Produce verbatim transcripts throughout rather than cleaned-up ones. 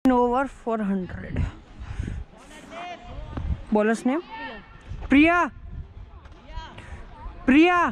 over four hundred. Bowler's name? Priya. Priya.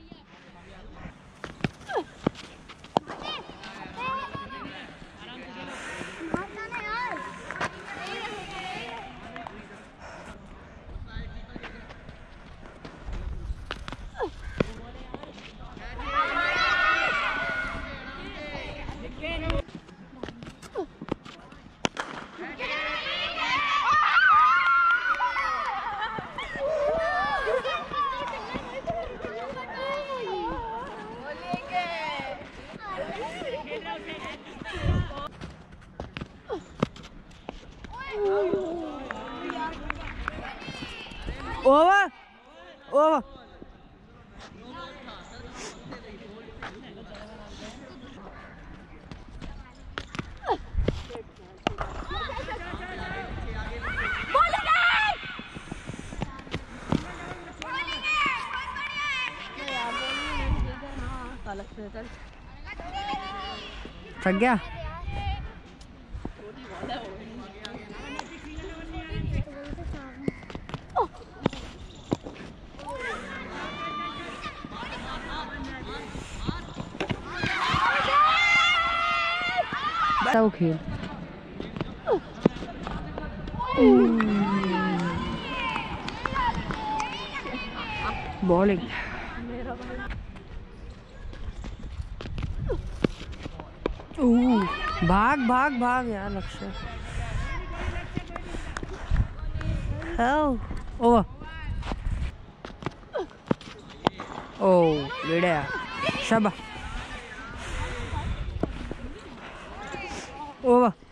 Over. Over. थक गया। बताओ खेल। बॉलिंग। भाग भाग भाग यार लक्ष्य। ओवर। ओ लेड़ा शाबाश। ओवर।